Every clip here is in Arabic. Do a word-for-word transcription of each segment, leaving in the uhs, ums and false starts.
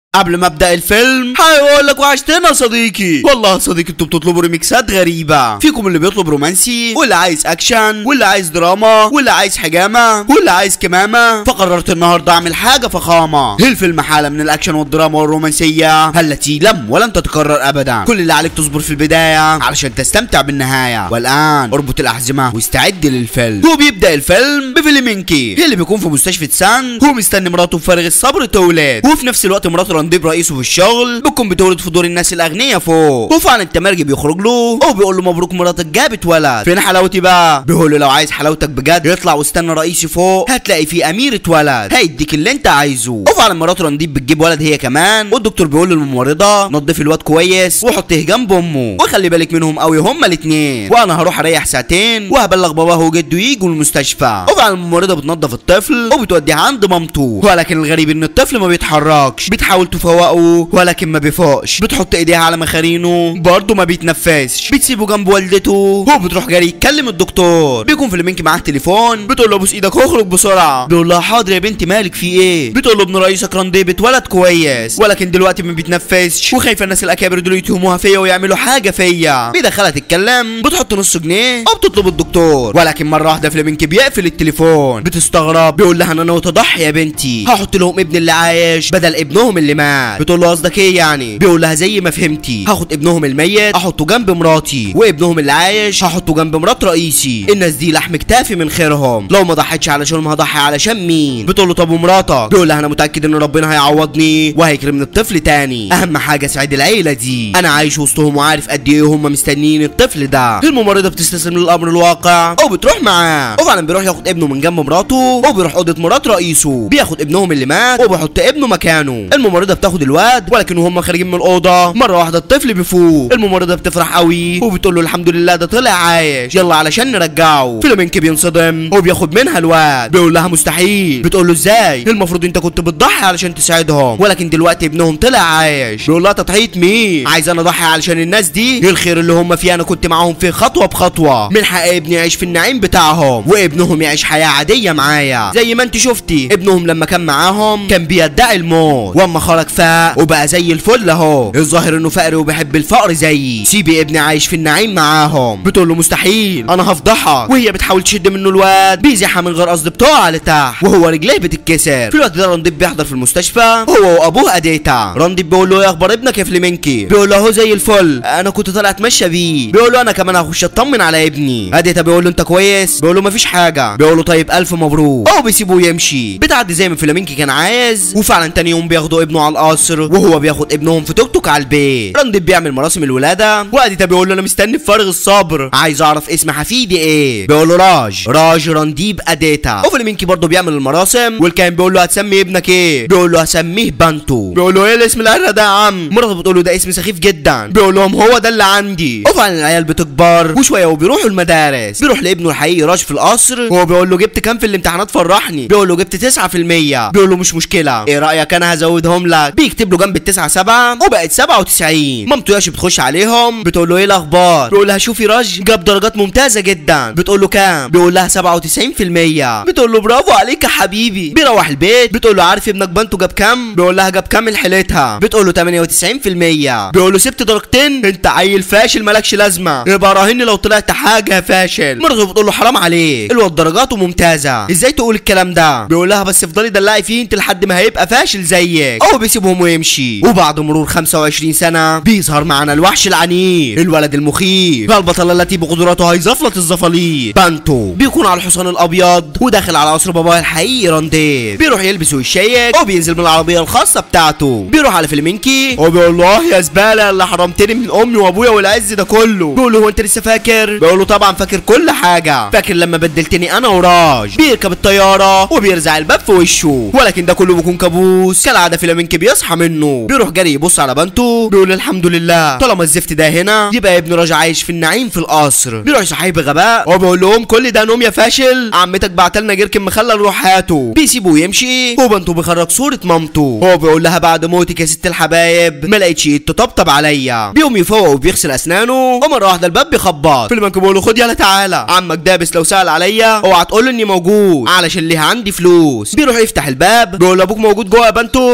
قبل ما ابدا الفيلم هقول لك وحشتنا يا صديقي. والله يا صديقي انتوا بتطلبوا ريميكسات غريبه، فيكم اللي بيطلب رومانسي واللي عايز اكشن واللي عايز دراما واللي عايز حجامه واللي عايز كمامه، فقررت النهارده اعمل حاجه فخامه. الفيلم حاله من الاكشن والدراما والرومانسيه التي لم ولن تتكرر ابدا. كل اللي عليك تصبر في البدايه علشان تستمتع بالنهايه. والان اربط الاحزمه واستعد للفيلم. هو بيبدا الفيلم بفليمنكي اللي بيكون في مستشفى سان، هو مستني مراته بفارغ الصبر تولد، وفي نفس الوقت مراته رانديب رئيسه في الشغل بتكون بتولد في دور الناس الاغنياء فوق، وفعلا التمرجي بيخرج له وبيقول له مبروك مراتك جابت ولد. فين حلاوتي بقى؟ بيقول له لو عايز حلاوتك بجد اطلع واستنى رئيسي فوق هتلاقي فيه اميره ولد هيديك اللي انت عايزه. وفعلا مراته رانديب بتجيب ولد هي كمان، والدكتور بيقول للممرضه نضف الواد كويس وحطيه جنب امه وخلي بالك منهم قوي هما الاثنين، وانا هروح اريح ساعتين وهبلغ باباه وجده يجوا المستشفى. وفعلا الممرضه بتنظف الطفل وبتوديه عند مامته، ولكن الغريب ان الطفل ما بيتحركش. بتحاول تفوقه ولكن ما بيفوقش، بتحط ايديها على مخارينه برضه ما بيتنفسش، بتسيبه جنب والدته. هو بتروح جري يتكلم الدكتور، بيكون فليمنكي معاه تليفون، بتقول له ابوس ايدك واخرج بسرعه. بيقول لها حاضر يا بنتي مالك في ايه؟ بتقول له ابن رئيسك رانديب اتولد كويس ولكن دلوقتي ما بيتنفسش وخايفه الناس الاكابر دول يتهموها فيا ويعملوا حاجه فيا. بيدخلها تتكلم، بتحط نص جنيه وبتطلب الدكتور، ولكن مره واحده فليمنكي بيقفل التليفون. بتستغرب، بيقول لها انا ناوي اضحي يا بنتي، هحط لهم ابن اللي عايش بدل ابنهم اللي مات. بتقول له قصدك ايه يعني؟ بيقول لها زي ما فهمتي، هاخد ابنهم الميت احطه جنب مراتي وابنهم اللي عايش هحطه جنب مرات رئيسي. الناس دي لحم كتافي من خيرهم، لو ما ضحيتش علشانهم هضحي علشان مين؟ بتقول له طب ومراتك؟ بيقول لها انا متاكد ان ربنا هيعوضني وهيكرمني بطفل تاني، اهم حاجه سعيد العيله دي، انا عايش وسطهم وعارف قد ايه هم مستنيين الطفل ده. الممرضه بتستسلم للامر الواقع وبتروح معاه، وفعلا بيروح ياخد ابنه من جنب مراته وبيروح اوضه مرات رئيسه، بياخد ابنهم اللي مات وبيحط ابنه مكانه. الممرضه بتاخد الواد، ولكن وهم خارجين من الاوضه مره واحده الطفل بيفوق. الممرضه بتفرح قوي وبتقول له الحمد لله ده طلع عايش، يلا علشان نرجعه. فليمنكي بينصدم وبياخد منها الواد، بيقول لها مستحيل. بتقول له ازاي؟ المفروض انت كنت بتضحي علشان تساعدهم ولكن دلوقتي ابنهم طلع عايش. بيقول لها تضحيه مين؟ عايز انا اضحي علشان الناس دي؟ الخير اللي هم فيه انا كنت معاهم فيه خطوه بخطوه، من حق ابني يعيش في النعيم بتاعهم وابنهم يعيش حياه عاديه معايا زي ما انت شفتي. ابنهم لما كان معاهم كان بيدعي الموت، واما خرج فاق وبقى زي الفل اهو، الظاهر انه فقري وبيحب الفقر زيي، سيبي ابني عايش في النعيم معاهم. بتقول له مستحيل انا هفضحك، وهي بتحاول تشد منه الواد، بيزحها من غير قصد بتقع لتحت وهو رجليه بتتكسر. في الوقت ده رانديب بيحضر في المستشفى هو وابوه اديتا. رانديب بيقول له ايه اخبار ابنك يا فليمنكي؟ بيقول له اهو زي الفل، انا كنت طالع اتمشى بيه. بيقول له انا كمان هخش اطمن على ابني. اديتا بيقول له انت كويس؟ بيقول له مفيش حاجه. بيقول له طيب الف مبروك، هو بيسيبه يمشي. بتعدي زي ما فليمنكي كان عايز، وفعلا تاني يوم بياخدوا ابنه على القصر وهو بياخد ابنهم في توك توك على البيت. رانديب بيعمل مراسم الولاده، واديتا بيقول له انا مستني بفارغ الصبر، عايز اعرف اسم حفيدي ايه. بيقول له راج. راج رانديب اديتا. وفليمنكي برضه بيعمل المراسم، والكاهن بيقول له هتسمي ابنك ايه؟ بيقول له هسميه بانتو. بيقول له ايه الاسم الهرة ده يا عم؟ مراته بتقول له ده اسم سخيف جدا. بيقول لهم هو ده اللي عندي. وفعلا العيال بتكبر وشويه وبيروحوا المدارس. بيروح لابنه الحقيقي راج في القصر وهو بيقول له جبت كام في الامتحانات فرحني؟ بيقول له جبت تسعة في المية. بيقول له مش مشكله، ايه رايك انا هزودهم لك؟ بيكتب له جنب التسعة سبعة وبقت سبعة وتسعين. مامته ياشي بتخش عليهم بتقول له ايه الاخبار؟ بيقول لها شوفي راج جاب درجات ممتازه جدا. بتقول له كام؟ بيقول لها سبعة وتسعين في المية. بتقول له برافو عليك يا حبيبي. بيروح البيت بتقول له عارف ابنك بنته جاب كام؟ بيقول لها جاب كام حيلتها؟ بتقول له تمانية وتسعين في المية. بيقول له سبت درجتين؟ انت عيل فاشل مالكش لازمه، يبقى راهني لو طلعت حاجه فاشل. مرته بتقول له حرام عليك، الواد درجاته ممتازه، ازاي تقول الكلام ده؟ بيقول لها بس افضلي دلعي فيه انت لحد ما هيبقى فاشل زيك. هو بيسيبهم ويمشي، وبعد مرور خمسة وعشرين سنه بيظهر معنا الوحش العنيف، الولد المخيف، البطله التي بقدراته هيزفلط الزفاليط. بانتو بيكون على الحصان الابيض وداخل على قصر باباه الحقيقي رانديب. بيروح يلبس ويشيك وبينزل من العربيه الخاصه بتاعته. بيروح على فليمنكي وبيقول له اه يا زباله اللي حرمتني من امي وابويا والعز ده كله. بيقول له هو انت لسه فاكر؟ بيقول له طبعا فاكر كل حاجه، فاكر لما بدلتني انا وراج. بيركب الطياره وبيرزع الباب في وشه، ولكن ده كله بيكون كابوس. كالعاده فليمنكي بيصحى منه، بيروح جري يبص على بنته، بيقول الحمد لله طالما الزفت ده هنا يبقى ابن راج عايش في النعيم في القصر. بيروح يصحيه بغباء وبيقول لهم كل ده نوم يا فاشل، عمتك بعتلنا جركن مخلل روح هاته. بيسيبه يمشي وبنته بيخرج صوره مامته، هو بيقول لها بعد موتك يا ست الحبايب ما لقيتش ايد تطبطب عليا. بيقوم يفوق وبيغسل اسنانه ومره واحده الباب بيخبط. فليمنكي بيقول له خد يلا تعالى، عمك دابس لو سال عليا اوعى تقول له اني موجود علشان ليها عندي فلوس. بيروح يفتح الباب بيقول له ابوك موجود جوه يا بنته؟ بيقول له هو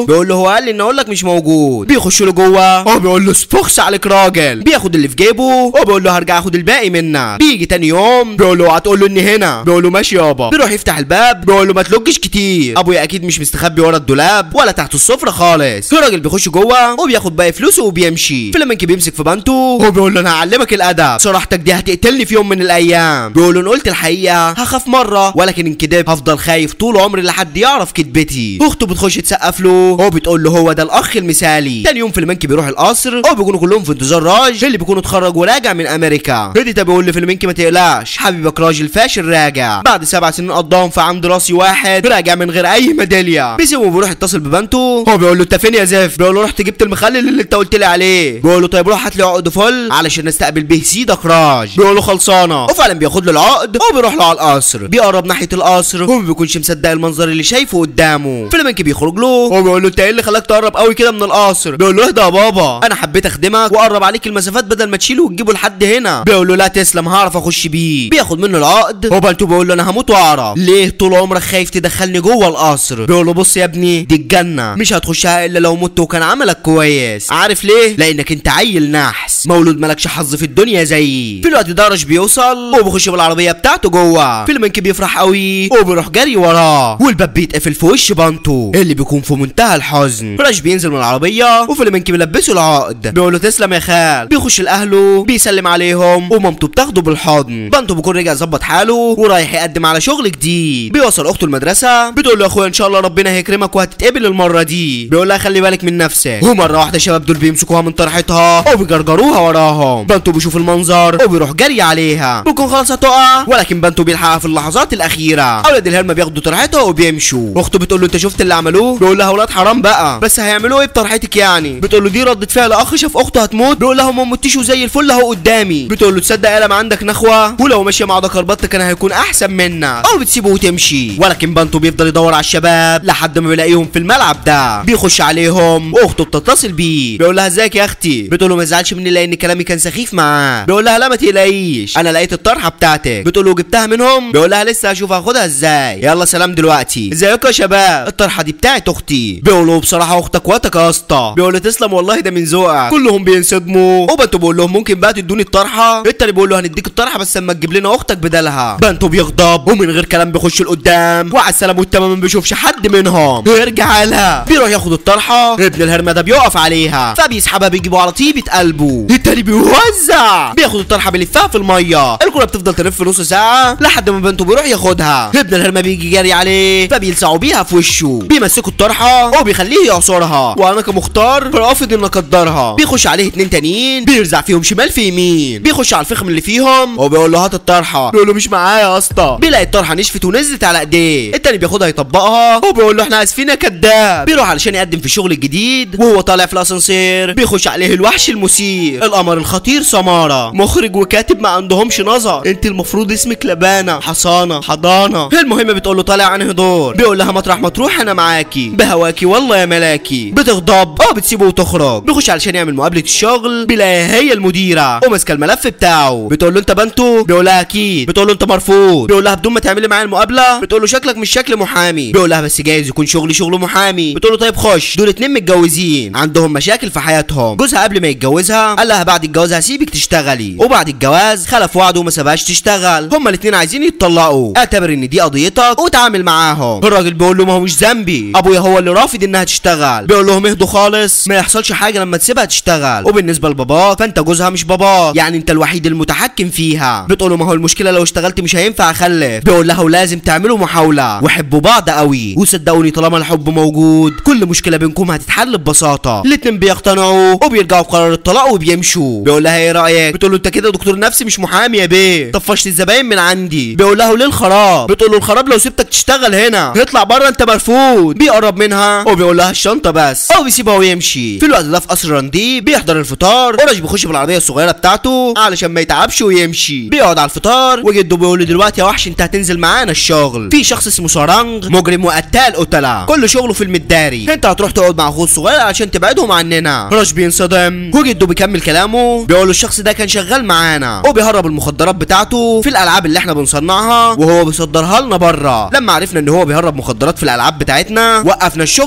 هو قال لي ان اقول لك مش موجود. بيخش له جوه، هو بيقول له اسفخس عليك راجل. بياخد اللي في جيبه، هو بيقول له هرجع اخد الباقي منك. بيجي تاني يوم بيقول له اوعى تقول له اني هنا. بيقول له ماشي يابا. بيروح يفتح الباب، بيقول له ما تلوجش كتير، ابويا اكيد مش مستخبي ورا الدولاب ولا تحت السفره خالص. الراجل بيخش جوه وبياخد باقي فلوسه وبيمشي. فلامنكي بيمسك في بنته، هو بيقول له انا هعلمك الادب، صراحتك دي هتقتلني في يوم من الايام. بيقول له ان قلت الحقيقه هخاف مره، ولكن ان كدب هفضل خايف طول عمري لحد يعرف كدبتي. اخته بتخش تسقف له، هو بتقول له هو ده الاخ المثالي. تاني يوم فلامنكي بيروح القصر، هو بيكونوا كلهم في انتظار راج اللي بيكون اتخرج وراجع من امريكا. هديتا بيقول لفلامنكي ما تقلقش حبيبك راجل فاشل راجع بعد سبع سنين قضاهم في عام دراسي واحد، راجع من غير اي ميداليه. بيسيبه وبيروح يتصل ببنته، هو بيقول له انت فين يا زف؟ بيقول له رحت جبت المخلل اللي انت قلت لي عليه. بيقول له طيب روح هات لي عقد فل علشان نستقبل به سيدك راج. بيقول له خلصانه، وفعلا بياخد له العقد وبيروح له على القصر. بيقرب ناحيه القصر، هو ما بيكونش مصدق المنظر اللي شايفه قدامه. فلامنكي بيخرج له، هو بيقول له انت ايه اللي خلاك تقرب قوي كده من القصر؟ بيقول له اهدى يا بابا، انا حبيت اخدمك واقرب عليك المسافات بدل ما تشيله وتجيبه لحد هنا. بيقول له لا تسلم هعرف اخش بيه. بياخد منه العقد، هو بنته بيقول له انا هموت واعرف ليه طول عمرك خايف تدخلني جوه القصر. بيقول له بص يا ابني دي الجنه مش هتخشها الا لو مت وكان عملك كويس. عارف ليه؟ لانك انت عيل نحس مولود مالكش حظ في الدنيا زيي. في الوقت ده راج بيوصل وبيخش بالعربيه بتاعته جوه. فلامنكي بيفرح قوي وبيروح جري وراه، والباب بيتقفل في وش بنته اللي بيكون في منتهى الحزن. راج بينزل من العربيه وفلامنكي بيلبسه العقد. بيقول له تسلم يا خال. بيخش لاهله بيسلم عليهم ومامته بتاخده بالحضن. بنته بيكون رجع ظبط حاله ورايح يقدم على شغل جديد. بيوصل اخته المدرسه، بتقول له يا اخويا ان شاء الله ربنا هيكرمك وهتتقبل المره دي. بيقول لها خلي بالك من نفسك. ومره واحده الشباب دول بيمسكوها من طرحتها وبيجرجروها وراهم. بنته بيشوف المنظر وبيروح جري عليها، بيكون خلاص هتقع ولكن بنته بيلحقها في اللحظات الاخيره. اولاد الهرمه بياخدوا طرحتها وبيمشوا. اخته بتقول له انت شفت اللي عملوه؟ بيقول لها اولاد حرام بقى، بس هيعملوا ايه بطرحتك يعني؟ بتقول له دي ردة فعل اخ شاف اخته هتموت. بيقول لها ما متيش وزي الفل اهو قدامي. بتقول له تصدق يالا ما عندك نخوه، ولو ماشيه مع دكر بط كان هيكون احسن منك. او بتسيبه وتمشي، ولكن بنته بيفضل يدور على الشباب لحد ما بيلاقيهم في الملعب ده. بيخش عليهم واخته بتتصل بيه، بيقول لها ازيك يا اختي؟ بتقول له ما تزعلش مني لان كلامي كان سخيف معاه. بيقول لها لا ما تقلقيش انا لقيت الطرحه بتاعتك. بتقول له جبتها منهم؟ بيقول لها لسه هشوف هاخدها ازاي. يلا سلام دلوقتي. ازيكم يا شباب؟ الطرحه دي بتاعت اختي. بيقول له بصراحه اختك واتك يا اسطى. بيقول له تسلم والله ده من ذوقك. كلهم بينصدموا وبنته بيقول لهم ممكن بقى تدوني الطرحه؟ التاني بيقول له هنديك الطرحه بس اما تجيب لنا اختك بدلها. بنته بيغضب ومن غير كلام بيخش لقدام وعلى السلام والتمام ما بيشوفش حد منهم. يرجع لها بيروح ياخد الطرحه، ابن الهرمه ده بيقف عليها فبيسحبها بيجيبه على طيبه قلبه. التاني بيوزع، بياخد الطرحه بيلفها في الميه. الكره بتفضل تلف نص ساعه لحد ما بنته بيروح ياخدها. ابن الهرمه بيجي جاري عليه فبيلسعوا بيها في وشه. بيمسكوا الطرحه وبيخليه يعصرها، وانا كمختار رافض ان اقدرها. بيخش عليه اتنين تانيين بيرزع فيهم شمال في يمين. بيخش على الفخم اللي فيهم وبيقول له هات الطرحه. بيقول له مش معايا يا اسطى. بيلاقي الطرحه نشفت ونزلت على ايديه. التاني بياخدها يطبقها وبيقول له احنا اسفين يا كداب. بيروح علشان يقدم في الشغل الجديد، وهو طالع في الاسانسير بيخش عليه الوحش المثير القمر الخطير سماره، مخرج وكاتب ما عندهمش نظر. انت المفروض اسمك لبانه حصانه حضانه. المهم بتقول له طالع عن هدور. بيقول لها مطرح ما تروح انا معاكي بهواكي والله يا ملاكي. بتغضب اه بتسيبه وتخرج. بيخش علشان يعمل مقابله الشغل، بيلاقيها هي المديره وماسكه الملف بتاعه. بتقول له انت بنته؟ بيقول لها اكيد. بتقول له انت مرفوض. بيقول لها بدون ما تعملي معايا المقابله. بتقول له شكلك مش شكل محامي. بيقول لها بس جايز يكون شغلي شغل محامي. بتقول له طيب خش. دول اتنين متجوزين عندهم مشاكل في حياتهم. جوزها قبل ما يتجوزها قال لها بعد الجواز هسيبك تشتغلي، وبعد الجواز خلف وعده وما سابهاش تشتغل. هما الاتنين عايزين يتطلقوا. اعتبر ان دي قضيتك وتعامل معاهم. الراجل بيقول له ما هو مش ذنبي، ابويا هو اللي رافض انها تشتغل. بيقول لهم اهدوا خالص ما يحصلش حاجه لما تسيبها تشتغل، وبالنسبه لباباك فانت جوزها مش باباك، يعني انت الوحيد المتحكم فيها. بتقول له ما هو المشكله لو اشتغلت مش هينفع اخلف. بيقول لها ولازم تعملوا محاوله وحبوا بعض قوي، وصدقوني طالما الحب موجود كل مشكله بينكم هتتحل ببساطه. الاتنين بيقتنعوا وبيرجعوا بقرار الطلاق وبيمشوا. بيقول لها ايه رايك؟ بتقول له انت كده دكتور نفسي مش محامي يا بيه، طفشت الزباين من عندي. بيقول لها ليه الخراب؟ بتقول له الخراب لو سبتك تشتغل هنا اطلع بره انت مرفوض. بيقرب منها وبيقول لها الشنطه بس او بيسيبها ويمشي. في الوقت ده في قصر راندي بيحضر الفطار، اورج بيخش بالعربيه الصغيره بتاعته علشان ما يتعبش ويمشي. بيقعد على الفطار وجده بيقول له دلوقتي يا وحش انت هتنزل معانا الشغل، في شخص اسمه سارانج مجرم وقتال قتله كل شغله في المداري، انت هتروح تقعد مع اخوه الصغير علشان تبعدهم عننا. راج بينصدم وجده بيكمل كلامه بيقول له الشخص ده كان شغال معانا وبيهرب المخدرات بتاعته في الالعاب اللي احنا بنصنعها وهو بيصدرها لنا بره. لما عرفنا ان هو بيهرب مخدرات في الالعاب بتاعتنا وقفنا الشغل معاه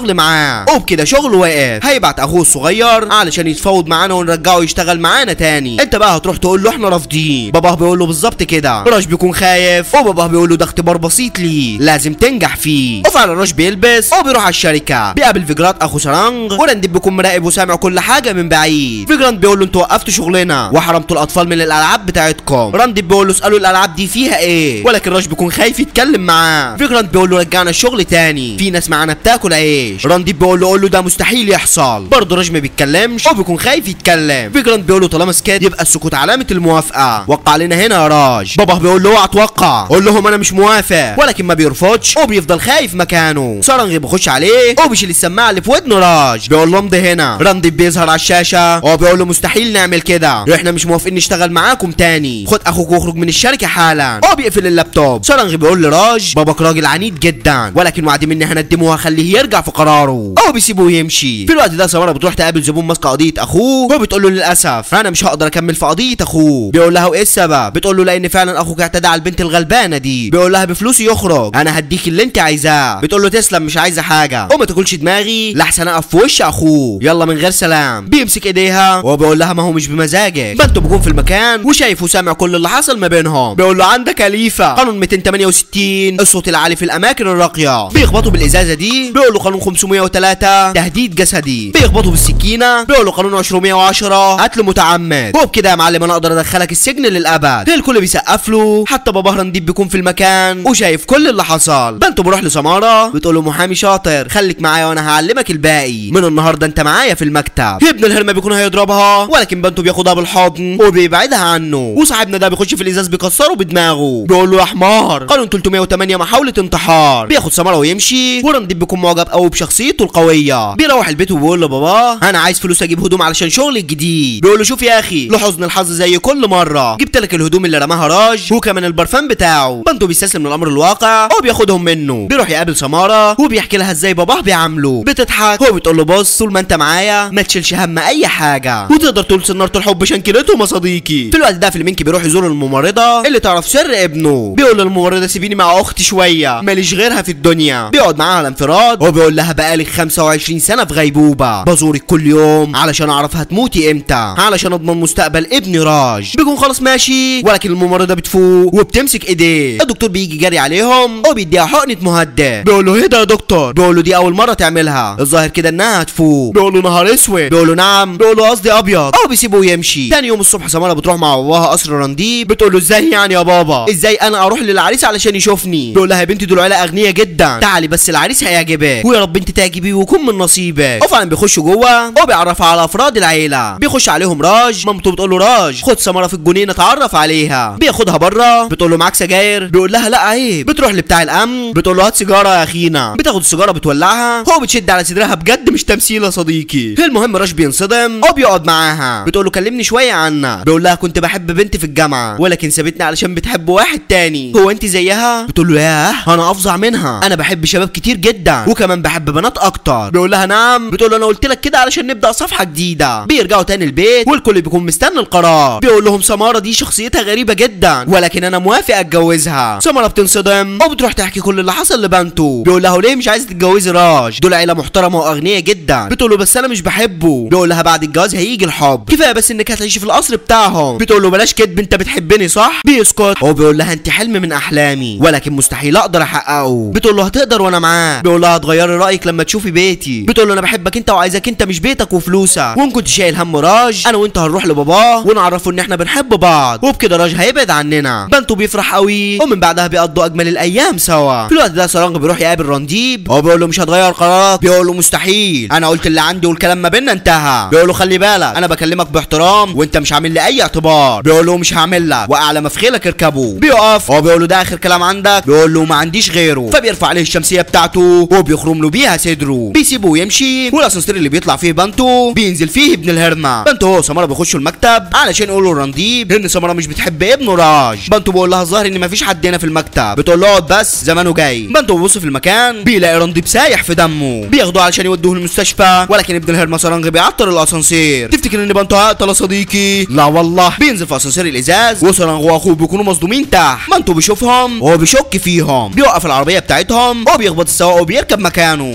معاه، وبكده شغله واقف. هيبعت اخوه الصغير علشان يتفاوض معانا ونرجعه يشتغل معانا تاني. انت بقى هتروح تقول له احنا رافضين. باباه بيقول له بالظبط كده. راج بيكون خايف وباباه بيقول له ده اختبار بسيط ليه لازم تنجح فيه. وفعلا راج بيلبس وبيروح على الشركه، بيقابل فيجرانت اخو سارانج، ورانديب بيكون مراقب وسامع كل حاجه من بعيد. فيجرانت بيقول له انتوا وقفتوا شغلنا وحرمتوا الاطفال من الالعاب بتاعتكم. رانديب بيقول له اسالوا الالعاب دي فيها ايه، ولكن راج بيكون خايف يتكلم معاه. فيجرانت بيقول له رجعنا الشغل تاني، في ناس معانا بتاكل عيش. رانديب بيقول له قول له ده مستحيل يحصل. برضه راج ما بيتكلمش وبيكون خايف يتكلم. فيجرانت بيقول له طالما سكت يبقى السكوت علامه الموافقه، وقع علينا هنا يا راج. بابا بيقول له اوعى توقع، قول لهم انا مش موافق، ولكن ما بيرفضش وبيفضل خايف مكانه. سارانج بيخش عليه وبيشيل السماعه اللي في ودنه راج، بيقول له امضي هنا. رانديب بيظهر على الشاشه وبيقول له مستحيل نعمل كده، احنا مش موافقين نشتغل معاكم تاني، خد اخوك واخرج من الشركه حالا. وبيقفل اللابتوب. سارانج بيقول لراج باباك راجل عنيد جدا، ولكن وعد مني هندمه وهخليه يرجع في قراره، او بيسيبه يمشي. في الوقت ده سمارة بتروح تقابل زبون ماسكه قضيه اخوه، وبتقول له للاسف انا مش هقدر اكمل في قضيه اخوه. بيقول لها وايه السبب؟ بتقول له لان فعلا اخوك اعتدى على البنت الغلبانه دي. بيقول لها بفلوسي يخرج، انا هديك اللي انت عايزاه. بتقول له تسلم مش عايزه حاجه، وما تاكلش دماغي لحسن اقف في وش اخوه، يلا من غير سلام. بيمسك ايديها وبيقول لها ما هو مش بمزاجك. بنته بيكون في المكان وشايف وسامع كل اللي حصل ما بينهم. بيقول له عندك خليفه قانون مئتين وثمانية وستين الصوت العالي في الاماكن الراقيه. بيخبطوا بالازازه دي، بيقول له قانون خمسمية وتلاتة تهديد جسدي. بيخبطوا بالسكينه، بيقول له قانون عشرمية وعشرة قتل متعمد. وبكده يا معلم انا اقدر ادخلك السجن للابد. الكل بيسقف له، حتى بابا رانديب بيكون في المكان وشايف كل اللي حصل. بنته بروح لسمارة بتقول له محامي شاطر خليك معايا وانا هعلمك الباقي، من النهارده انت معايا في المكتب. ابن الهرمه بيكون هيضربها، ولكن بنته بياخدها بالحضن وبيبعدها عنه، وصاحبنا ده بيخش في الازاز بيكسره بدماغه. بيقول له يا حمار قانون تلتمية وتمانية محاوله انتحار. بياخد سمارة ويمشي، ورانديب بيكون معجب قوي بشخصيته القويه. بيروح البيت وبيقول لباباه انا عايز فلوس اجيب هدوم علشان شغلي الجديد. بيقول له شوف يا اخي لحسن الحظ زي كل مره جبت لك الهدوم اللي رماها راج وكمان البرفان بتاعه. بنته بيستسلم للامر الواقع وبياخدهم منه. بيروح يقابل سمارة وبيحكي لها ازاي باباه بيعامله. بتضحك هو بتقول له بص طول ما انت معايا ما تشيلش هم اي حاجه، وتقدر تقول سناره الحب شنكلتهم يا صديقي. في الوقت ده فليمنكي بيروح يزور الممرضه اللي تعرف سر ابنه. بيقول للممرضه سيبيني مع اختي شويه ماليش غيرها في الدنيا. بيقعد معاها على انفراد وبيقول لها بقالك خمسة وعشرين سنه في غيبوبه، بزورك كل يوم علشان اعرف هتموتي امتى، علشان اضمن مستقبل ابني راج. بيكون خلاص ماشي، ولكن الممرضه بتفوق وبتمسك ايديه. الدكتور بيجي جري عليهم وبيديها حقنه مهدئ. بيقول له ايه ده يا دكتور؟ بيقول له دي اول مره تعملها، الظاهر كده انها هتفوق. بيقول له نهار اسود. بيقول له نعم. بيقول له قصدي ابيض. او بيسيبه ويمشي. تاني يوم الصبح سمارة بتروح مع باباها قصر رانديب. بتقول له ازاي يعني يا بابا؟ ازاي انا اروح للعريس علشان يشوفني؟ بيقول لها يا بنتي دول عيله اغنياء جدا، تعالي بس العريس هيعجبك، ويا رب انت تعجبيه ويكون من نصيبك. وفعلا بيخشوا جوه وبيعرفها على افراد العيله. بيخش عليهم راج، مامته بتقول له راج خد سمارة في الجنينه اتعرف عليها. بياخدها بره، بتقول له معاك سجاير؟ بيقول لها لا عيب. بتروح لبتاع الامن بتقول له هات سيجاره يا اخينا. بتاخد السيجاره بتولعها، هو بتشد على صدرها بجد مش تمثيل يا صديقي. المهم راج بينصدم وبيقعد معاها. بتقول له كلمني شويه عنها. بيقول لها كنت بحب بنت في الجامعه ولكن سابتني علشان بتحب واحد تاني، هو انت زيها؟ بتقول له ياه انا افظع منها، انا بحب شباب كتير جدا وكمان بحب بنات اكتر. بيقول لها نعم. بتقول له انا قلت لك كده علشان نبدا صفحه جديده. بيرجعوا تاني البيت والكل بيكون مستني القرار. بيقول لهم سمارة دي شخصيتها غريبه جدا ولكن انا موافق اتجوزها. سمارة بتنصدم وبتروح تحكي كل اللي حصل لبنته. بيقول لها ليه مش عايزه تتجوزي راج؟ دول عيله محترمه واغنياء جدا. بتقول له بس انا مش بحبه. بيقول لها بعد الجواز هيجي الحب، كفايه بس انك هتعيشي في القصر بتاعهم. بتقول له بلاش كدب انت بتحبني صح؟ بيسكت. هو بيقول لها انت حلم من احلامي ولكن مستحيل اقدر احققه. بتقول له هتقدر وانا معاه. بيقول لها هتغيري رايك لما تشوفي بيتي. بتقول له انا بحبك انت وعايزك انت مش بيتك وفلوسك، وان كنت شايل هم راج انا وانت هنروح لباباه ونعرفه ان احنا بنحب بعض، وبكده راج هيبعد عننا. بنته بيفرح قوي ومن بعدها بيقضوا اجمل الايام سوا. في الوقت ده سارانج بيروح يقابل رانديب. هو بيقول له مش هتغير قرارك؟ بيقول له مستحيل، انا قلت اللي عندي والكلام ما بيننا انتهى. بيقول له خلي بالك انا بكلمك باحترام وانت مش عامل لي اي اعتبار. بيقول له مش هعمل لك واعلى ما في خيلك اركبه. بيقف هو بيقول له ده اخر كلام عندك؟ بيقول له ما عنديش غيره. فبيرفع عليه الشمسيه بتاعته وبيخرم له بيها صدره. بيسيبه ويمشي، والاسانسير اللي بيطلع فيه بنته بينزل فيه ابن الهرمه. بنته هو سمارة بيخشوا المكتب علشان يقولوا لرانديب ان سمارة مش بتحب ابنه راج. بنته بيقول لها الظاهر ان مفيش حد هنا في المكتب. بتقول له اقعد بس زمانه جاي. بنته بيبص في المكان بيلاقي رانديب سايح في دمه. بياخدوه علشان يودوه المستشفى، ولكن ابن الهرمه سارانج بيعطل الاسانسير. تفتكر ان بنته هقتل يا صديقي؟ لا والله. بينزل في اسانسير الازاز وسارانج واخوه بيكونوا مصدومين تحت. بنته بيشوفهم وهو بيشك فيهم. بيوقف العربيه بتاعتهم وبيخبط السواق وبيركب مكانه. بيوصل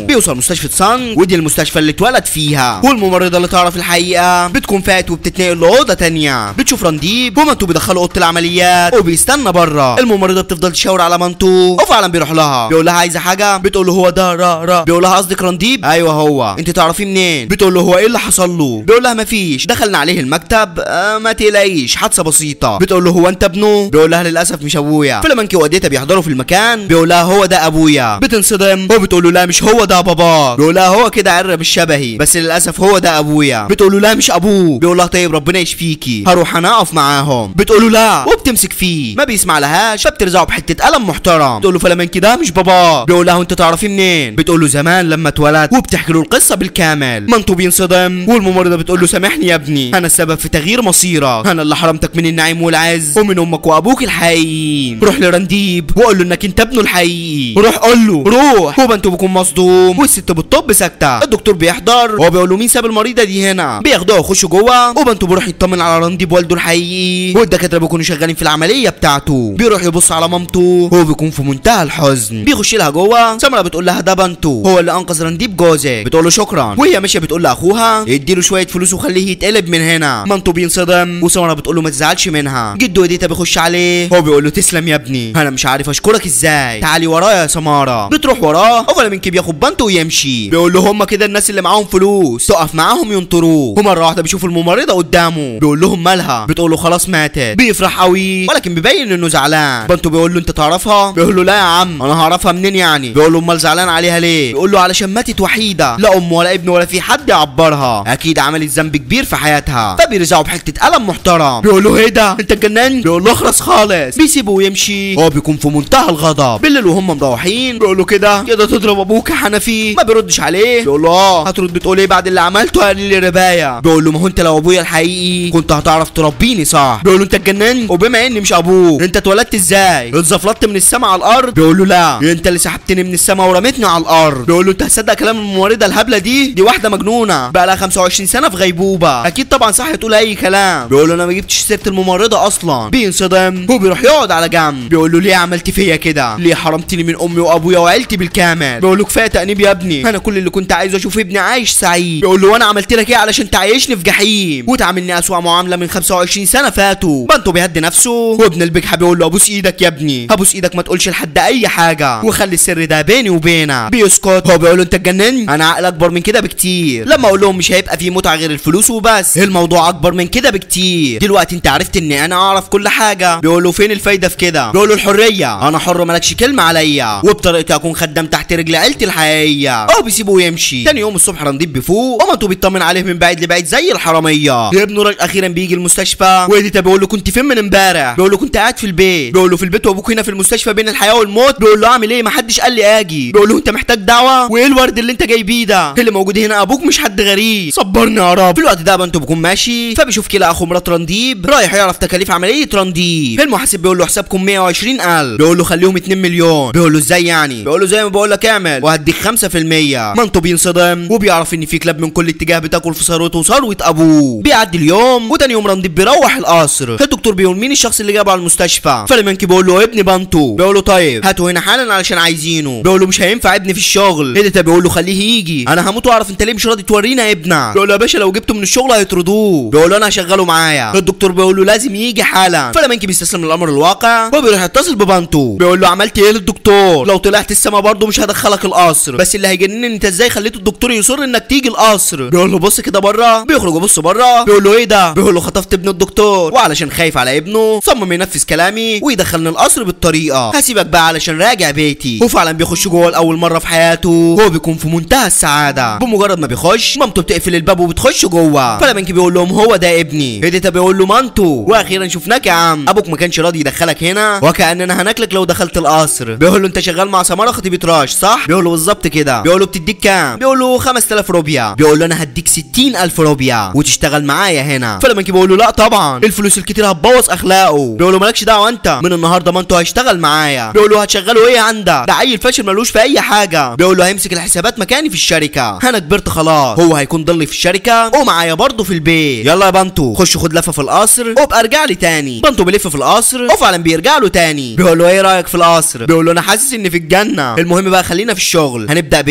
مستشفى سانج، ودي المستشفى اللي اتولد فيها. والممرضه اللي تعرف الحقيقه بتكون فات وبتتنقل لاوضه تانية. بتشوف رانديب ومانتو بيدخلوا اوضه العمليات وبيستنى بره. الممرضه بتفضل تشاور على مانتو وفعلا بيروح لها بيقول لها عايزه حاجه. بتقول له هو ده را را. بيقول لها قصدك رانديب؟ ايوه هو. انت تعرفيه منين؟ بتقول له هو ايه اللي حصل له؟ بيقول لها مفيش، دخلنا عليه المكتب آه ما تقلقيش حادثه بسيطه. بتقول له هو انت ابنه؟ بيقول لها للاسف مش ابويا. فلمانكي واديتها بيحضروا في المكان بيقول لها هو ده ابويا. بتنصدم وبتقول له لا مش هو ده بابا. بيقول لها هو كده عرب الشبهي بس للاسف هو ده ابويا. بتقول له لا مش ابوه. بيقول لها طيب ربنا يشفيكي هروح انا اقف معاهم. بتقول له لا وبتمسك فيه ما بيسمع لهاش فبترزعه بحته قلم محترم. بتقول له فلمانكي ده مش بابا. بيقول لها انت تعرفيه منين؟ بتقول له زمان لما اتولد وبتحكي له القصه بالكامل. مانتو بينصدم والممرضه بتقول له سامحني يا ابني انا السبب في تغيير مصيرك، انا اللي حرمتك من النعيم والعز ومن امك وابوك الحقيقيين. روح لرانديب وقول له انك انت ابنه الحقيقي. روح قول له روح. وبنته بيكون مصدوم والست بالطب ساكته. الدكتور بيحضر وهو بيقول له مين ساب المريضه دي هنا؟ بياخدوها ويخشوا جوه وبنته بيروح يطمن على رانديب والده الحقيقي والدكاتره بيكونوا شغالين في العمليه بتاعته. بيروح يبص على مامته هو بيكون في منتهى الحزن. بيخش لها جوه. سمره بتقول لها ده بنته هو اللي انقذ رانديب جوزك. بتقول له شكرا وهي ماشيه بتقول لاخوها اديله شويه فلوس وخليه يتقلب من هنا. مامته بينصدم وسمره بتقول له ما تزعلش منها. جده اديتا بيخش عليه هو بيقول له تسلم يا ابني انا مش عارف اشكرك ازاي، تعالي ورايا يا سماره. بتروح وراه وفلامينكي بياخد بنته ويمشي. بيقول له هم كده الناس اللي معاهم فلوس تقف معاهم ينطروه. ومره واحده بيشوف الممرضه قدامه بيقول لهم مالها؟ بتقول له خلاص ماتت. بيفرح قوي ولكن بيبين انه زعلان. بنته بيقول له انت تعرفها؟ بيقول له لا يا عم انا هعرفها منين يعني؟ بيقول له امال زعلان عليها ليه؟ بيقول له علشان ماتت وحيده لا ام ولا ابن ولا في حد يعبرها، اكيد عملت ذنب كبير في حياتها. فبيرزعه بحته قلم محترم. بيقول له ايه ده انت اتجننت؟ بيقول له اخرس خالص. بيسيبه ويمشي. هو بيكون في منتهى الغضب. بالليل وهم مروحين بيقول له كده كده تضرب ابوك يا حنفي؟ ما بيردش عليه. بيقول له اه هترد تقول ايه بعد اللي عملته؟ قال لي ربايه. بيقول له ما هو انت لو ابويا الحقيقي كنت هتعرف تربيني صح. بيقول له انت اتجننت وبما اني مش ابوك انت اتولدت ازاي؟ اتزفلطت من السما على الارض؟ بيقول له لا انت اللي سحبتني من السما ورميتني على الارض. بيقول له انت هتصدق كلام الممرضه الهبله دي؟ دي واحده مجنونه بقى لها خمسة وعشرين سنه في غيبوبه اكيد طبعا صح تقول اي كلام. بيقول له انا ما جبتش سيره الممرضه اصلا. بينصدم وبيروح يقعد على جنب. بيقول له ليه عملت فيا كده؟ ليه حرمتني من امي وابويا وعيلتي بالكامل؟ بيقول له كفايه تانيب يا ابني انا كل اللي كنت عايزه اشوف ابني عايش سعيد. بيقول له وانا عملت لك ايه علشان تعيشني في جحيم وتعاملني اسوأ معامله من خمسة وعشرين سنه فاتوا؟ بنته بيهدي نفسه وابن البجحه بيقول له ابوس ايدك يا ابني ابوس ايدك ما تقولش لحد اي حاجه وخلي السر ده بيني وبينك. بيسكت. هو بيقول له انت اتجننت انا عقل اكبر من كده بكتير. لما اقول لهم مش هيبقى في متعه غير الفلوس وبس الموضوع اكبر من كده بكتير. دلوقتي انت عرفت ان انا اعرف كل حاجه. بيقول له فين الفايده في كده؟ بيقول له الحريه انا حر مالكش كلمه عليا وبطريقتي اكون خدام تحت رجل عيلتي الحقيقيه. هو بيسيبه ويمشي. تاني يوم الصبح رانديب بيفوق ومامته بيطمن عليه من بعيد لبعيد زي الحراميه. ابنه راجل اخيرا بيجي المستشفى واديتا بيقول له كنت فين من امبارح؟ بيقول له كنت قاعد في البيت. بيقول له في البيت وابوك هنا في المستشفى بين الحياه والموت؟ بيقول له اعمل ايه ما حدش قال لي اجي. بيقول له انت محتاج دعوه؟ وايه الورد اللي انت جاي بيه ده؟ اللي موجود هنا ابوك مش حد غريب صبرني يا رب. في الوقت ده بنته بيكون ماشي فبيشوف كده اخو مرات رانديب رايح يعرف تكاليف عمليه رانديب. المحاسب بيقول له حسابكم مية وعشرين ألف. بيقول له خليهم اتنين مليون. بيقول له ازاي يعني؟ بيقول له زي ما بقول لك اعمل وهديك خمسة في المية. منطو بينصدم وبيعرف ان في كلاب من كل اتجاه بتاكل في ثروته وثروه ابوه. بيعدي اليوم وتاني يوم رانديب بيروح القصر. الدكتور بيقول مين الشخص اللي جابه على المستشفى؟ فلمانكي بيقول له ابني بنتو. بيقول له طيب هاته هنا حالا علشان عايزينه. بيقول له مش هينفع ابني في الشغل. اديتا بيقول له خليه يجي انا هموت واعرف انت ليه مش راضي تورينا ابنك. بيقول له يا باشا لو جبته من الشغل هيطردوه. بيقول له انا هشغله معايا. الدكتور بيقول له لازم يجي حالا. فلمانكي بيستسلم للامر الواقع وبيروح يتصل ببنتو. بيقول له عملت ايه للدكتور؟ لو طلعت السما برضه مش هدخلك القصر بس اللي هيجنني انت ازاي خليت الدكتور يصر انك تيجي القصر. بيقول له بص كده بره. بيخرج يبص بره. بيقول له ايه ده؟ بيقول له خطفت ابن الدكتور وعلشان خايف على ابنه صمم ينفذ كلامي ويدخلني القصر بالطريقه. هسيبك بقى علشان راجع بيتي. وفعلا بيخش جوه لاول مره في حياته. هو بيكون في منتهى السعاده. بمجرد ما بيخش مامته بتقفل الباب وبتخش جوه. فلمانكي بيقول لهم هو ده ابني. اديتا بيقول له مانتو واخيرا شفناك يا عم. ابوك ما كانش راضي يدخلك هنا وكاننا هناكلك لو دخلت القصر. بيقول له انت شغال مع سماره خطيبه راش صح؟ بيقول له بالظبط كده. بيقول له بتديك كام؟ بيقول له خمسة آلاف روبيا. بيقول له انا هديك ستين ألف روبيا وتشتغل معايا هنا. فلمانكي بيقول له لا طبعا الفلوس الكتير هتبوظ اخلاقه. بيقول له مالكش دعوه انت من النهارده مانتو هيشتغل معايا. بيقول له هتشغله ايه عندك؟ ده عيل فاشل ملوش في اي حاجه. بيقول له هيمسك الحسابات مكاني في الشركه. انا كبرت خلاص هو هيكون ضلي في الشركه ومعايا برضه في البيت. يلا يا بنتو خش خد لفه في القصر وابقى ارجع لي تاني. بنتو بيلف في القصر وفعلا بيرجع له تاني. بيقول له ايه رايك في القصر؟ بيقول له انا حاسس اني في الجنه. المهم بقى خلينا في الشغل هنبدا بايه؟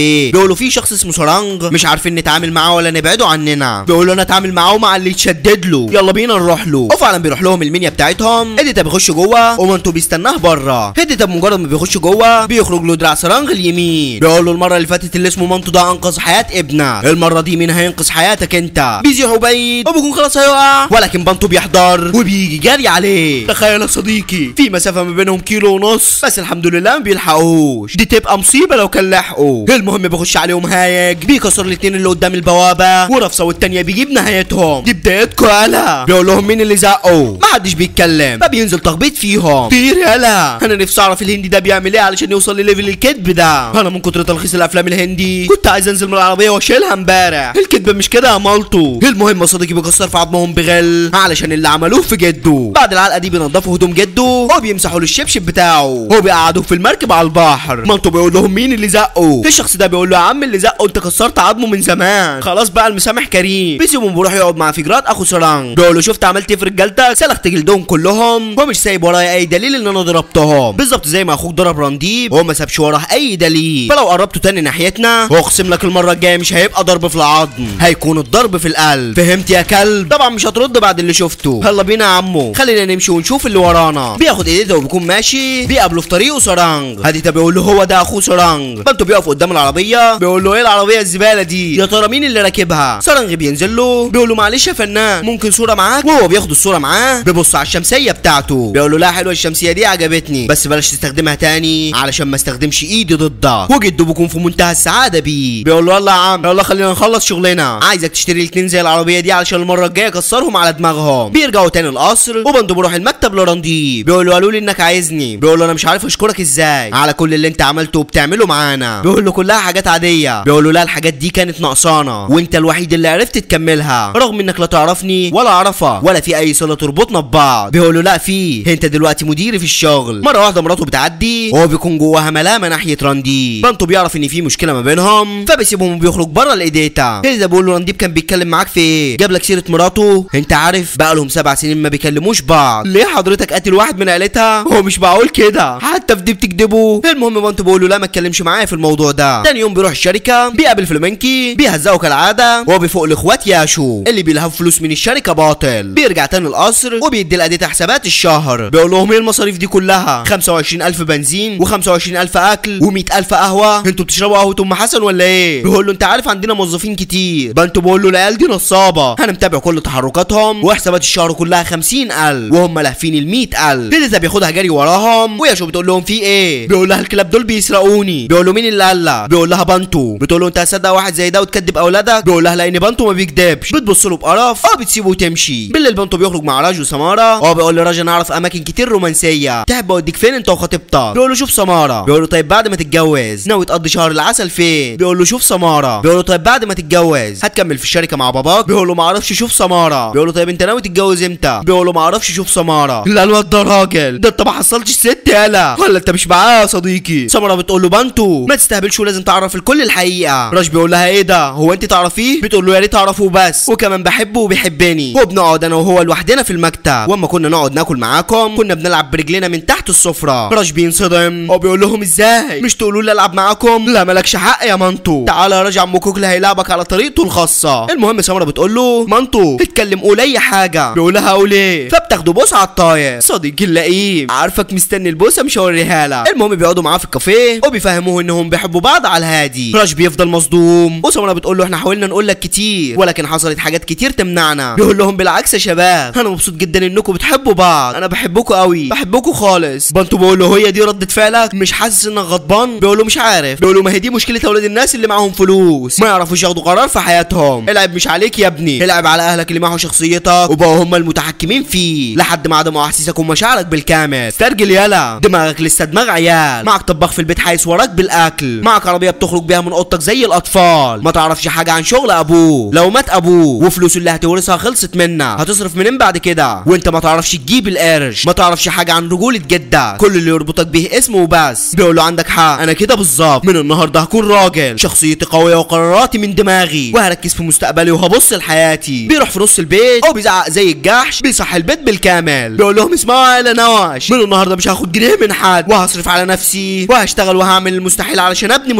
ايه؟ بيقول له في شخص اسمه سرنج مش عارفين نتعامل معاه ولا نبعده عننا. بيقول له انا اتعامل معاه ومع اللي يتشدد له، يلا بينا نروح له. وفعلا بيروح لهم المنيا بتاعتهم. هديتا بيخش جوه ومانتو بيستناه بره. هديتا بمجرد ما بيخش جوه بيخرج له دراع سرنج اليمين. بيقول له المره اللي فاتت اللي اسمه مانتو ده انقذ حياه ابنك، المره دي مين هينقذ حياتك انت؟ بيزيحوا بعيد وبيكون خلاص هيقع، ولكن بانتو بيحضر وبيجي جري عليه. تخيل يا صديقي في مسافه ما بينهم كيلو ونص، بس الحمد لله ما بيلحقوش، دي تبقى مصيبه لو كان لحقوا. المهم بيخش عليهم هايج بيكسر الاثنين اللي قدام البوابه، ورفصه والتانيه بيجيب نهايتهم. دي بدايتكم يالا. بيقول لهم مين اللي زقوا؟ محدش بيتكلم، فبينزل تخبيط فيهم. طير يالا. انا نفسي اعرف الهندي ده بيعمل ايه علشان يوصل لليفل الكذب ده. انا من كتر تلخيص الافلام الهندي كنت عايز انزل من العربيه واشيلها امبارح. الكذب مش كده يا مالطو. المهم يا صديقي بيكسر في عظمهم بغل علشان اللي عملوه في جده. بعد العلقه دي بينضفوا هدوم جده وبيمسحوا له الشبشب بتاعه وبيقعدوا في المركب على البحر. مالطو بيقول لهم مين اللي زقه؟ الشخص ده بيقول له يا عم اللي زقه انت كسرت عظمه من زمان، خلاص بقى المسامح كريم. بيسيبهم بيروح يقعد مع فجرات اخو سرنج. بيقول له شفت عملت ايه في رجالتك؟ سلخت جلدهم كلهم ومش سايب ورايا اي دليل ان انا ضربتهم، بالظبط زي ما اخوك ضرب رانديب وهو ما سابش وراه اي دليل. فلو قربتوا تاني ناحيتنا واقسم لك المره الجايه مش هيبقى ضرب في العظم، هيكون الضرب في القلب، فهمت يا كلب؟ طبعا مش هترد بعد اللي شفته. يلا بينا يا عمو خلينا نمشي ونشوف اللي ورانا. بياخد ايديته وبيكون ماشي بيقابله في طريقه سرنج. هديتا بيقول له هو ده اخوه سرنج. بنتو بيقف قدام العربيه بيقول له ايه العربيه الزباله دي؟ يا ترى مين اللي راكبها؟ سرنج بينزل له بيقول له معلش يا فنان ممكن صوره معاك؟ وهو بياخد الصوره معاه بيبص على الشمسيه بتاعته. بيقول له لا حلوه الشمسيه دي عجبتني بس بلاش تستخدمها تاني علشان ما استخدمش ايدي ضدك. وجده بيكون في منتهى السعاده بيه. بيقول له يلا يا عم يلا خلينا نخلص شغلنا، عايزك تشتري الاثنين زي العربيه دي علشان المره الجايه اكسرهم على دماغهم. بيرجعوا تاني القصر وبندو بيروح المكتب لرانديب. بيقول له قالوا لي انك عايزني. بيقول له انا مش عارف اشكرك ازاي على كل اللي انت عملته وبتعمله معانا. بيقول له كلها حاجات عاديه. بيقول له لا الحاجات دي كانت ناقصانا وانت الوحيد اللي عرفت تكملها رغم انك لا تعرفني ولا اعرفك ولا في اي صله تربطنا ببعض. بيقول له لا في، انت دلوقتي مديري في الشغل. مره واحده مراته بتعدي وهو بيكون جواها ملامه ناحيه رانديب. بنتو بيعرف ان في مشكله ما بينهم فبيسيبهم وبيخرج بره الايديتا. هيدا بيقول له رانديب كان بيتكلم معاك في ايه؟ جاب لك سيره مراته؟ انت عارف بقى لهم سبع سنين ما بيكلموش بعض. ليه حضرتك قاتل واحد من عيلتها؟ هو مش معقول كده حتى في دي بتكذبوا. المهم بنتو بيقول له لا ما تكلمش معايا في الموضوع ده. تاني يوم بيروح الشركه بيقابل فلومنكي بيهزقوا كالعاده وهو بيفوق لاخوات ياشو اللي بيلهوا فلوس من الشركه باطل. بيرجع تاني القصر وبيدي الاديتا حسابات الشهر. بيقول لهم ايه المصاريف دي كلها؟ خمسة وعشرين ألف بنزين وخمسة وعشرين ألف اكل ومئة ألف قهوه، انتوا بتشربوا قهوه ام حسن ولا ايه؟ بيقول له انت عارف عندنا موظفين كتير. بنتو بيقول له العيال دي نصابه، انا متابع كل تحركاتهم وحسابات الشهر كلها خمسين ألف وهم لاهفين ال مئة ألف. هيدا بياخدها جري وراهم وياشو بتقول لهم في ايه؟ بيقول لها الكلاب دول بيسرقوني. بيقول له مين اللي قال لك؟ بيقول لها بنتو. بتقول له انت هتصدق واحد زي ده وتكذب اولادك؟ بيقول لها لان بنتو ما بيكذبش. بتبص له بقرف اه بتسيبه وتمشي. بالليل بنتو بيخرج مع راج وسماره. اه بيقول لراج انا اعرف اماكن كتير رومانسيه تحب اوديك فين انت وخطيبتك؟ بيقول له شوف سماره. بيقول له طيب بعد ما تتجوز ناوي تقضي شهر العسل فين؟ بيقول له شوف سماره. بيقول له طيب بعد ما تتجوز هتكمل في الشركه مع باباك؟ بيقول له ما اعرفش شوف سماره. بيقول له طيب انت ناوي تتجوز امتى؟ بيقول له ما اعرفش شوف سماره. لا الواد ده راجل، ده انت ما حصلتش ست يالا ولا انت مش معاه يا صديقي؟ سماره بتقول له بنتو ما تستهبلش ولازم تعرف الكل الحقيقه. راج بيقول لها ايه ده هو انت تعرفيه؟ بتقول له يا ريت اعرفه بس وكمان بحبه وبيحبني وبنقعد انا وهو لوحدنا في المكتب واما كنا نقعد ناكل معاكم كنا بنلعب برجلنا من تحت السفره. راج بينصدم وبيقول لهم ازاي مش تقولوا لي العب معاكم؟ لا مالكش حق يا مانتو، تعالى يا راجل عمو كوكل هيلعبك على طريقته الخاصه. المهم سمره بتقول له مانتو اتكلم قول اي حاجه. بيقول لها قول ايه؟ فبتاخده بوسه على الطاير. صديقي اللئيم عارفك مستني البوسه مش هوريها لك. المهم بيقعدوا معاه في الكافيه وبيفهموه انهم بيحبوا بعض على الهادي. راج بيفضل مصدوم وسمره بتقول له احنا حاولنا نقول لك كتير ولكن حصلت حاجات كتير تمنعنا. بيقول لهم بالعكس يا شباب انا مبسوط جدا انكم بتحبوا بعض، انا بحبكم قوي بحبكم خالص. بنتو بيقول له هي دي ردة فعلك؟ مش حاسس انك غضبان؟ بيقول له مش عارف. بيقول له ما هي دي مشكله اولاد الناس اللي معاهم فلوس ما يعرفوش ياخدوا قرار في حياتهم. العب مش عليك يا ابني، العب على اهلك اللي معاهم شخصيتك وبقوا هم المتحكمين فيه لحد ما عدموا احاسيسك ومشاعرك بالكامل. استرجل يالا دماغك لسه دماغ عيال. معك طباخ في البيت حايس وراك بالاكل، معك عربيه بتخرج بيها من اوضتك زي الاطفال، ما تعرفش حاجه عن شغل ابوه، لو مات ابوه وفلوسه اللي هتورثها خلصت منك هتصرف منين بعد كده؟ وانت ما تعرفش تجيب القرش، ما تعرفش حاجه عن رجوله جدك، كل اللي يربطك به اسمه وبس. بيقول له عندك حق انا كده بالظبط، من النهارده هكون راجل، شخصيتي قويه وقراراتي من دماغي وهركز في مستقبلي وهبص لحياتي. بيروح في نص البيت او بيزعق زي الجحش بيصحي البيت بالكامل. بيقول لهم اسمعوا يا نواش من النهارده مش هاخد جنيه من حد وهصرف على نفسي وهشتغل وهعمل المستحيل علشان ابني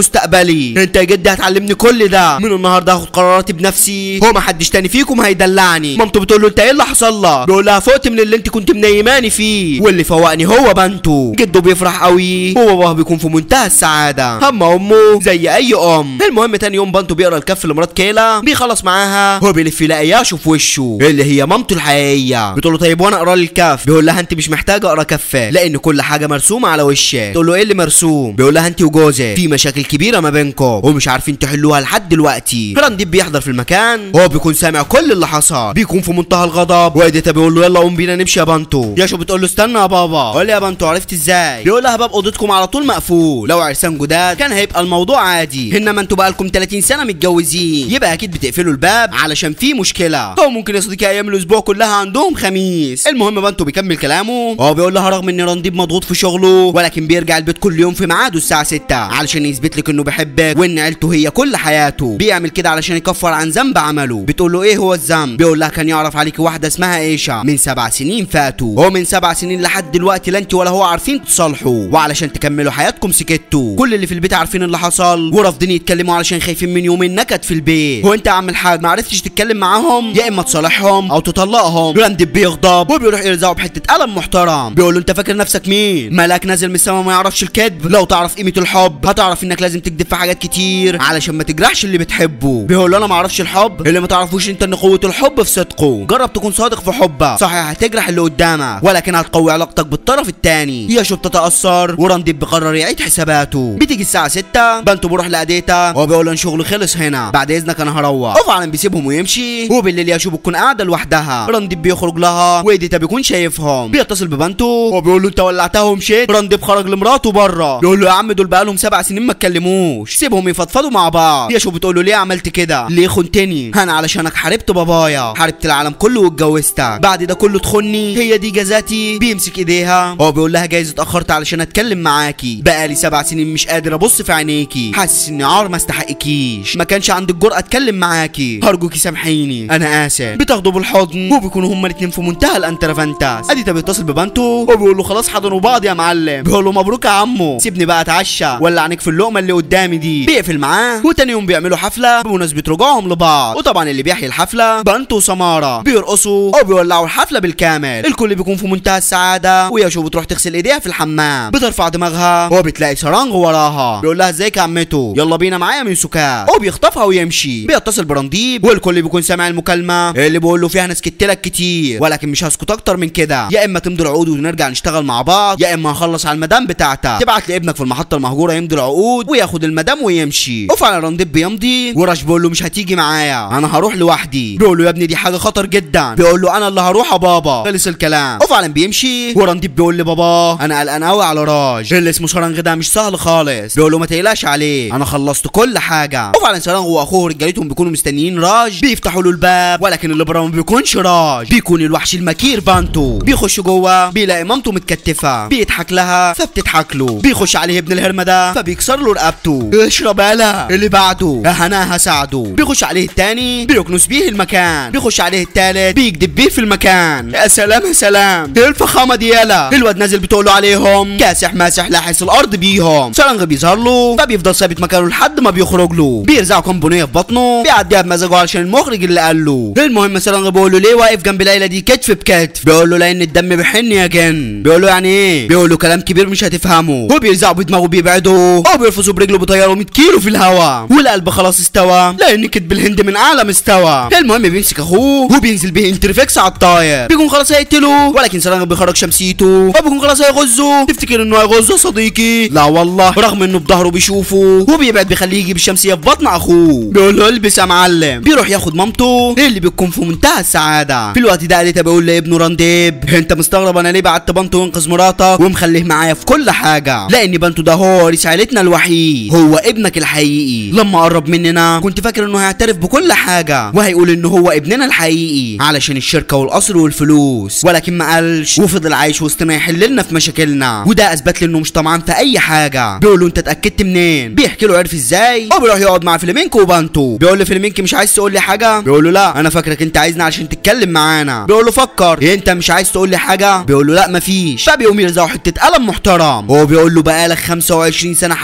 مستقبلي. انت يا جدي هتعلمني كل ده؟ من النهارده هاخد قراراتي بنفسي، هو ما حدش تاني فيكم هيدلعني. مامته بتقول له انت ايه اللي حصل لك؟ بيقول لها فقت من اللي انت كنت منيماني فيه، واللي فوقني هو بنته. جده بيفرح قوي وباباه بيكون في منتهى السعاده، اما امه زي اي ام. المهم تاني يوم بنته بيقرا الكف لمرات كيلا، بيخلص معاها هو بيلف يلاقي ياشو في وشه اللي هي مامته الحقيقيه. بتقول له طيب وانا اقرا لي الكف؟ بيقول لها انت مش محتاجه اقرا كفه لان كل حاجه مرسومه على وشك. تقول له ايه اللي مرسوم؟ بيقول لها انت وجوزك في مشاكل كبيره ما بينكم ومش عارفين تحلوها لحد دلوقتي. رانديب بيحضر في المكان، هو بيكون سامع كل اللي حصل، بيكون في منتهى الغضب. وايديتا بيقول له يلا قوم بينا نمشي يا بنتو. ياشو بتقول له استنى يا بابا. قول لي يا بنتو عرفت ازاي؟ بيقول لها باب اوضتكم على طول مقفول، لو عرسان جداد كان هيبقى الموضوع عادي، انما انتوا بقالكم ثلاثين سنه متجوزين يبقى اكيد بتقفلوا الباب علشان في مشكله، او ممكن يا صديقي ايام الاسبوع كلها عندهم خميس. المهم بنتو بيكمل كلامه، هو بيقول لها رغم ان رانديب مضغوط في شغله ولكن بيرجع البيت كل يوم في ميعاده الساعه ستة علشان يثبت لك انه بيحبك وان عيلته هي كل حياته. بيعمل كده علشان يكفر عن ذنب عمله. بتقول له ايه هو الذنب؟ بيقول لها كان يعرف عليك واحده اسمها ايشا من سبع سنين فاتوا، هو من سبع سنين لحد دلوقتي لا انت ولا هو عارفين تصالحوا، وعلشان تكملوا حياتكم سكتوا. كل اللي في البيت عارفين اللي حصل ورافضين يتكلموا علشان خايفين من يومين نكد في البيت. هو انت يا عم الحاج ما عرفتش تتكلم معاهم؟ يا اما تصالحهم او تطلقهم. رانديب بيغضب وبيروح يرزعه بحته قلم محترم. بيقول له انت فاكر نفسك مين؟ ملاك نازل من السما ما يعرفش الكذب؟ لو تعرف قيمه الحب هتعرف انك لازم تكذب في حاجات كتير علشان ما تجرحش اللي بتحبه. بيقول له انا ما اعرفش الحب؟ اللي ما تعرفوش انت ان قوه الحب في صدقه. جرب تكون صادق في حبك، صحيح هتجرح اللي قدامك ولكن هتقوي علاقتك بالطرف الثاني. ياشو بتتاثر ورانديب بيقرر يعيد حساباته. بتيجي الساعه ستة، بنته بيروح لاديتا وهو بيقول له شغله خلص هنا، بعد اذنك انا هروح. وفعلا بيسيبهم ويمشي، وبالليل ياشو بتكون قاعده لوحدها. رانديب بيخرج لها واديتا بيكون شايفهم، بيتصل ببنته وبيقول له انت ولعتها ومشيت. رانديب خرج لمراته بره، بيقول له يا عم دول بقالهم سبع سنين ما اتكلموش، سيبهم يفضفضوا مع بعض. ياشو بتقول له ليه عملت كده؟ ليه خنتني؟ انا علشانك حاربت بابايا، حاربت العالم كله واتجوزتك، بعد ده كله تخني؟ هي دي جزاتي؟ بيمسك ايديها هو بيقول لها جايز اتاخرت علشان اتكلم معاكي، بقالي سبع سنين مش قادر ابص في عينيكي، حاسس اني عار ما استحقكيش، ما كانش عندي الجرأه اتكلم معاكي، هرجوكي سامحيني انا اسف. بتاخده بالحضن وبيكونوا هما الاثنين في منتهى الانترفانتاس. اديتا بيتصل ببنته وبيقول له خلاص حضنوا بعض يا معلم. بيقول له مبروك يا عمو، سيبني بقى اتعشى ولا عنك في اللقمه اللي قدامي دي. بيقفل معاه وتاني يوم بيعملوا حفله بمناسبه رجوعهم لبعض، وطبعا اللي بيحيي الحفله بنته وسماره، بيرقصوا او بيولعوا الحفله بالكامل. الكل بيكون في منتهى السعاده، وياشو بتروح تغسل ايديها في الحمام، بترفع دماغها وبتلاقي سرانغ وراها، بيقول لها ازيك يا عمته يلا بينا معايا من سكات، وبيخطفها ويمشي. بيتصل برانديب والكل بيكون سامع المكالمه اللي بيقول له فيها انا سكت لك كتير ولكن مش هسكت اكتر من كده، يا اما تمضي العقود ونرجع نشتغل مع بعض يا اما هخلص على المدام بتاعتك، تبعت لابنك في المحطه المهجوره يمضي العقود وياخد المدام ويمشي. وفعلا رانديب بيمضي وراش بيقول له مش هتيجي معايا انا هروح لوحدي. بيقول له يا ابني دي حاجه خطر جدا. بيقول له انا اللي هروح يا بابا. خلص الكلام وفعلا بيمشي. ورانديب بيقول لبابا انا قلقان قوي على راج اللي اسمه سرانغ ده مش سهل خالص. بيقول له ما تقلقش عليه انا خلصت كل حاجه. وفعلا سرانغ واخوه ورجالتهم بيكونوا مستنيين راج، بيفتحوا له الباب ولكن اللي بره ما بيكونش راج، بيكون الوحش المكير بانتو. بيخش جوه بيلاقي مامته متكتفه، بيضحك لها فبتضحك له، بيخش عليه ابن الهرمه ده فبيكسر له رقبته. اشرب يالا. اللي بعده انا هساعده. بيخش عليه التاني بيكنس بيه المكان، بيخش عليه التالت بيكدب بيه في المكان. يا سلام يا سلام ايه الفخامه دي يالا. الواد نازل بتقول له عليهم كاسح ماسح لاحس الارض بيهم. سرانغ بيظهر له فبيفضل ثابت مكانه لحد ما بيخرج له، بيرزعه كمبونيه في بطنه بيعديها بمزاجه علشان المخرج اللي قال له. المهم سرانغ بيقول له ليه واقف جنب ليلى دي كتف بكتف؟ بيقول له لان الدم بيحن يا جن. بيقول له يعني ايه؟ بيقول له كلام كبير مش هتفهمه. هو بيرزعه بدماغه بيبعده او بيرفسه برجله بطياره مية كيلو في الهواء، والقلب خلاص استوى لان كتب الهند من اعلى مستوى. المهم بيمسك اخوه وبينزل بيه انترفكس على الطاير، بيكون خلاص هيقتله ولكن سرانغ بيخرج شمسيته وبيكون خلاص هيغزه. تفتكر انه هيغزه يا صديقي؟ لا والله، رغم انه بظهره بيشوفه وبيبعد بيخليه يجيب الشمسيه في بطن اخوه. بيقول له البس يا معلم. بيروح ياخد مامته اللي بتكون في منتهى السعاده. في الوقت ده اديتا بيقول لابنه رانديب انت مستغرب انا ليه بعت بنته وانقذ مراتك ومخليه معايا في كل حاجه؟ لان بنته ده هو ورث عيلتنا الوحيد، هو ابنك الحقيقي. لما قرب مننا كنت فاكر انه هيعترف بكل حاجه وهيقول انه هو ابننا الحقيقي علشان الشركه والقصر والفلوس، ولكن ما قالش وفضل عايش وسطنا يحل لنا في مشاكلنا، وده اثبت لي انه مش طمعان في اي حاجه. بيقول له انت اتاكدت منين؟ بيحكي له عرف ازاي. وبيروح يقعد مع فليمينكو وبنته. بيقول له فليمينكو مش عايز تقول لي حاجه؟ بيقول له لا انا فاكرك انت عايزني علشان تتكلم معانا. بيقول له فكر إيه انت مش عايز تقول لي حاجه؟ بيقول له لا مفيش. فبيقوم يرزعه حته قلم محترم. هو بيقول له بقالك خمسة وعشرين سنه حارمني من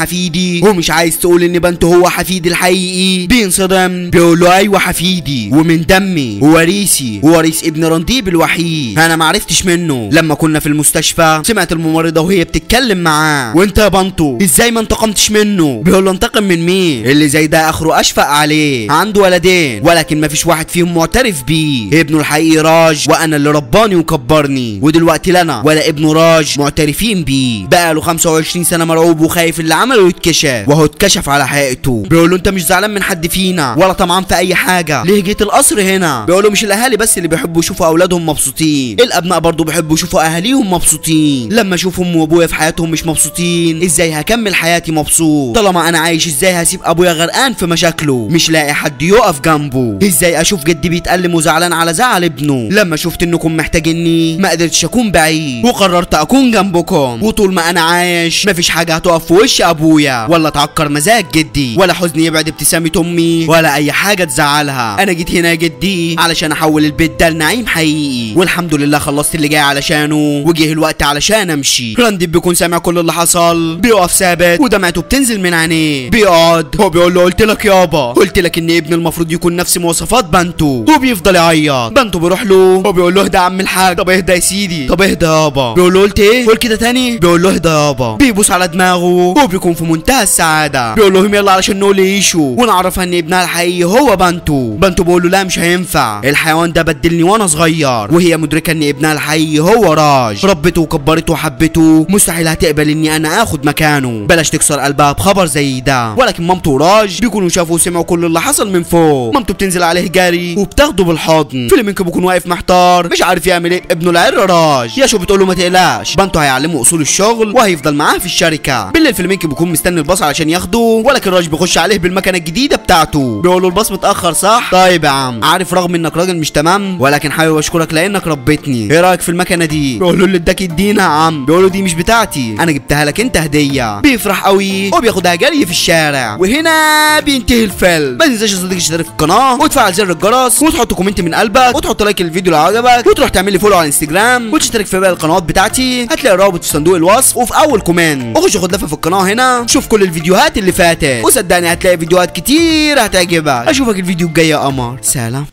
حفيدي ومش عايز تقول ان بنتو هو حفيدي الحقيقي. بينصدم بيقول له ايوه حفيدي ومن دمي ووريثي ووريث ابن رنديب الوحيد. انا معرفتش منه. لما كنا في المستشفى سمعت الممرضه وهي بتتكلم معاه. وانت يا بنتو ازاي ما انتقمتش منه؟ بيقول له انتقم من مين؟ اللي زي ده اخره اشفق عليه. عنده ولدين ولكن ما فيش واحد فيهم معترف بيه. ابنه الحقيقي راج وانا اللي رباني وكبرني، ودلوقتي لا انا ولا ابنه راج معترفين بيه. بقاله خمسة وعشرين سنه مرعوب وخايف اللي عمله يتكشف، وهو اتكشف على حقيقته. بيقول له انت مش زعلان من حد فينا ولا طمعان في اي حاجه، ليه جيت القصر هنا؟ بيقول له مش الاهالي بس اللي بيحبوا يشوفوا اولادهم مبسوطين، الابناء برضو بيحبوا يشوفوا اهاليهم مبسوطين. لما اشوف امي وابويا في حياتهم مش مبسوطين ازاي هكمل حياتي مبسوط؟ طالما انا عايش ازاي هسيب ابويا غرقان في مشاكله مش لاقي حد يقف جنبه؟ ازاي اشوف جدي بيتألم وزعلان على زعل ابنه؟ لما شفت انكم محتاجيني ما قدرتش اكون بعيد وقررت اكون جنبكم، وطول ما انا عايش مفيش حاجه هتقف في وش ابويا ولا تعكر مزاج جدي ولا حزن يبعد ابتسامه امي ولا اي حاجه تزعلها. انا جيت هنا يا جدي علشان احول البيت ده لنعيم حقيقي، والحمد لله خلصت اللي جاي علشانه وجه الوقت علشان امشي. رنديب بيكون سامع كل اللي حصل، بيقف ثابت ودمعته بتنزل من عينيه. بيقعد هو بيقول له قلت لك يابا، قلت لك ان ابني المفروض يكون نفس مواصفات بنتو، وبيفضل يعيط. بنتو بيروح له وبيقول له اهدى يا عم الحاج. طب اهدى يا سيدي. طب اهدى يابا. بيقول له قلت ايه؟ قول كده تاني. بيقول له اهدى يابا. بيبوس على دماغه وبيكون في منتهى السعاده. بيقول لهم يلا علشان نقول يعيشوا ونعرف ان ابنها الحقيقي هو بنتو. بنتو بيقول له لا مش هينفع، الحيوان ده بدلني وانا صغير، وهي مدركه ان ابنها الحقيقي هو راج، ربته وكبرته وحبته، مستحيل هتقبل اني انا اخد مكانه. بلاش تكسر قلبها بخبر زي ده. ولكن مامته وراج بيكونوا شافوا وسمعوا كل اللي حصل من فوق. مامته بتنزل عليه جري وبتاخده بالحضن. فيلمينكو بيكون واقف محتار مش عارف يعمل ايه ابنه العر راج. ياشو بتقول له ما تقلقش بنتو هيعلمه اصول الشغل وهيفضل معاه في الشركه. بالليل فيلمينكو بيكون مستني الباص علشان ياخده، ولكن راج بيخش عليه بالمكنه الجديده بتاعته. بيقول له الباص متاخر صح؟ طيب يا عم عارف رغم انك راجل مش تمام ولكن حابب اشكرك لانك ربيتني، ايه رايك في المكنه دي؟ بيقول له اللي اداك ادينا يا عم. بيقول له دي مش بتاعتي انا جبتها لك انت هديه. بيفرح قوي وبياخدها جري في الشارع. وهنا بينتهي الفيلم. ما تنساش يا صديقي تشترك في القناه وتفعل زر الجرس وتحط كومنت من قلبك وتحط لايك للفيديو لو عجبك، وتروح تعمل لي فولو على الانستجرام وتشترك في باقي القنوات بتاعتي. هتلاقي الرابط في صندوق الوصف وفي اول كومنت. اخش خد لفه في القناه هنا شوف كل الفيديوهات اللي فاتت، وصدقني هتلاقي فيديوهات كتير هتعجبك. اشوفك الفيديو الجاي يا قمر. سلام.